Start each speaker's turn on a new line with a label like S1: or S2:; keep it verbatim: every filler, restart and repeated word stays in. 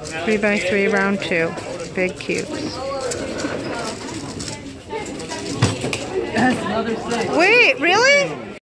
S1: Three by three, round two. Big cubes.
S2: That's another six.
S1: Wait, really?